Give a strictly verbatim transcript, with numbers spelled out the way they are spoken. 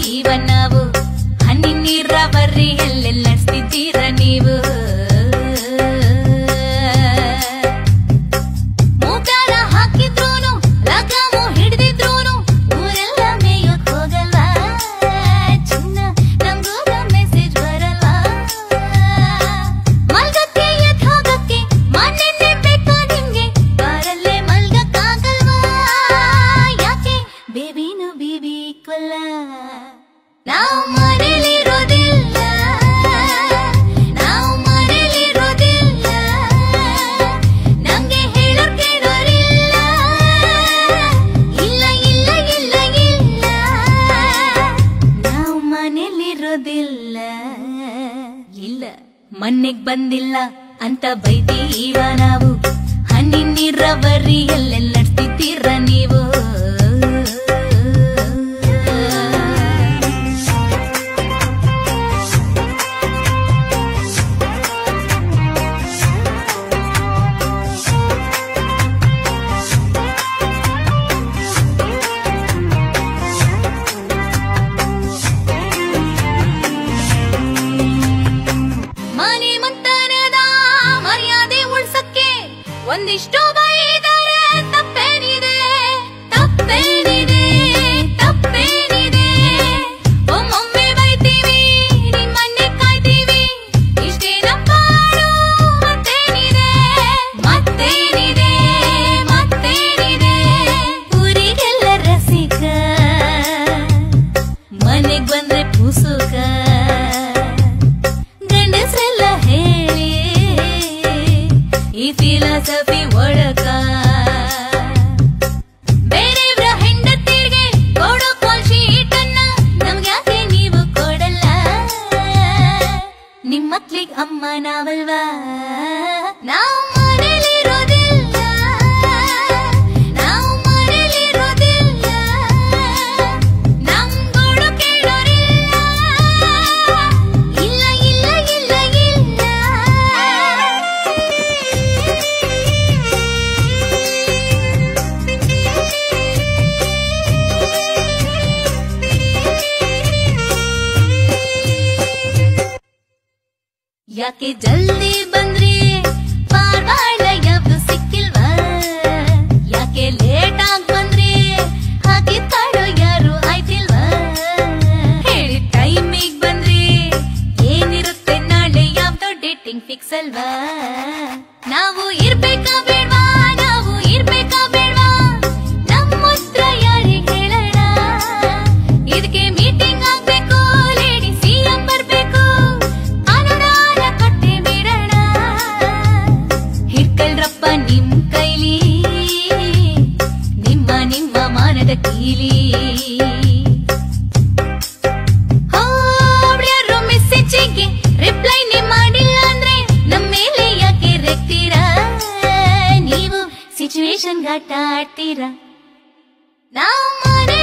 ಇವ ನಾವು ಹನಿ ನೀರಾವರಿ ಎಲ್ಲೆಲ್ಲ ನಡೆಸ್ತಿದ್ದೀರ ನೀವು ಮೂಗಾರ ಹಾಕಿದ್ರೂನು ಲಗಾಮು ಹಿಡಿದಿದ್ರೂನು ಊರೆಲ್ಲ ಮೇಯೋಕ್ ಹೋಗಲ್ವಾ ಚಿನ್ನ ನಮ್ಗೂಗ ಮೆಸೇಜ್ ಬರಲ್ವಾ ಮಲ್ಗಕ್ಕೆ ಎದ್ ಹೋಗಕ್ಕೆ ಮನೆನ್ನೇ ಬೇಕಾ ನಿಮ್ಗೆ ಬಾರಲ್ಲೇ ಮಲ್ಗಕ್ಕಾಗಲ್ವಾ ಯಾಕೆ ಬೇಬಿನು ಬೀಬಿ ಕೊಲ್ಲ ನಾವು ಮನೇಲಿರೋದಿಲ್ಲ ನಾವು ಮನೇಲಿರೋದಿಲ್ಲ ನಮ್ಗೆ ಹೇಳೋರ್ ಕೇಳೋರಿಲ್ಲ ಇಲ್ಲ ಇಲ್ಲ ಇಲ್ಲ ಇಲ್ಲ ನಾವು ಮನೇಲಿರೋದಿಲ್ಲ ಇಲ್ಲ ಮನೆಗ್ ಬಂದಿಲ್ಲ ಅಂತ ಬೈತೀವ ನಾವು ಹನಿ ನೀರಾವರಿ ಎಲ್ಲೆಲ್ಲ ನಡೆಸ್ತಿದ್ದೀರ ನೀವು ಮನೆ ಮಂತನದ ಮರ್ಯಾದೆ ಉಳ್ಸಕ್ಕೆ ಒಂದಿಷ್ಟು ಬೈದರೆ ತಪ್ಪೇನಿದೆ ತಪ್ಪೇನಿದೆ ತಪ್ಪೇನಿದೆ ಒಮ್ಮೊಮ್ಮೆ ಬೈತೀವಿ ನಿಮ್ಮನ್ನೇ ಕಾಯ್ತೀವಿ ಇಷ್ಟೇನಪ್ಪ ಮತ್ತೇನಿದೆ ಮತ್ತೇನಿದೆ ಮತ್ತೇನಿದೆ ಊರಿಗೆಲ್ಲ ರಸಿಕ ಮನೆಗ್ ಬಂದ್ರೆ ಪುಸುಕ ಗಂಡಸ್ರೆಲ್ಲ ಹೇಳಿ ಈ ಫಿಲಾಸಫಿ ಒಳಗ ಬೇರೆಯವ್ರ ಹೆಂಡತಿಗೆ ಕೊಡೋ ಕಾಲ್ ಶೀಟನ್ನ ನಮ್ಗ್ಯಾಕೆ ನೀವು ಕೊಡಲ್ಲ ನಿಮ್ ಮಕ್ಳಿಗ್ ಅಮ್ಮ ನಾವಲ್ವಾ ನಾವು ಮನೇಲಿರೋದಿಲ್ಲ ನಾವು ಮನೇಲಿರೋದಿಲ್ಲ ನಮ್ ಗೋಡು ಕೇಳೋರಿಲ್ಲ ಇಲ್ಲ ಇಲ್ಲ ಇಲ್ಲ ಇಲ್ಲ ಯಾಕೆ ಜಲ್ದಿ ಬಂದ್ರಿ ಪಾರ್ವಾಳ ಯಾವ್ದು ಸಿಕ್ಕಿಲ್ವಾ ಯಾಕೆ ಲೇಟ್ ಆಗ್ ಬಂದ್ರಿ ಹಾಗೆ ತಾಡೋ ಯಾರು ಆಯ್ತಿಲ್ವಾ ಹೇಳಿ ಟೈಮಿಗ್ ಬಂದ್ರಿ ಏನಿರುತ್ತೆ ನಾಳೆ ಯಾವ್ದೋ ಡೇಟಿಂಗ್ ಫಿಕ್ಸ್ ಅಲ್ವಾ ನಾವು ಇರ್ಬೇಕಾ ಬೇಡ್ವಾ ನಾವು ಇರ್ಬೇಕಾ ಬೇಡ್ವಾ ನಮ್ಮತ್ರ ಯಾರಿಗೆ ಹೇಳೋಣ ಇದಕ್ಕೆ ಮೀಟಿಂಗ್ ಆಗ್ಬೇಕು ಲೇಡಿ ಸಿಎಂ ಬರ್ಬೇಕು ಅನುದಾನ ಕೊಟ್ಟೆ ಬಿಡೋಣ ಹಿಡ್ಕಲ್ರಪ್ಪ ನಿಮ್ ಕೈಲಿ ನಿಮ್ಮ ನಿಮ್ಮ ಮಾನದ ಕೀಲಿ ಯಾರೋ ಮೆಸೇಜಿಗೆ ರಿಪ್ಲೈ ನೀ ಮಾಡಿಲ್ಲ ಅಂದ್ರೆ ನಮ್ಮ ಮೇಲೆ ಯಾಕೆ ರೆಗ್ತೀರಾ ನೀವು ಸಿಚುವೇಶನ್ ಘಾಟ ಆಡ್ತೀರಾ ನಾವು